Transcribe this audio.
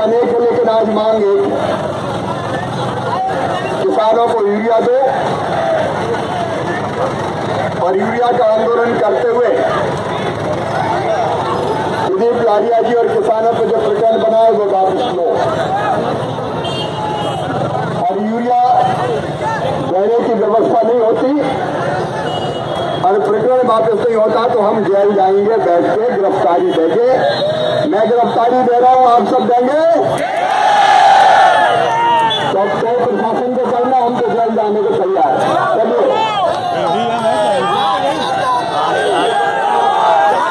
अनेक है, लेकिन आज मांग एक, किसानों को यूरिया दो। और यूरिया का आंदोलन करते हुए सुदीप लारिया जी और किसानों को जो प्रकरण बनाए वो वापस लो। और यूरिया देने की व्यवस्था नहीं होती और प्रकरण वापस नहीं होता तो हम जेल जाएंगे, बैठ के गिरफ्तारी देंगे। मैं गिरफ्तारी दे रहा हूं, आप सब देंगे? तो प्रशासन को करना, हम तो जेल जाने को तैयार है।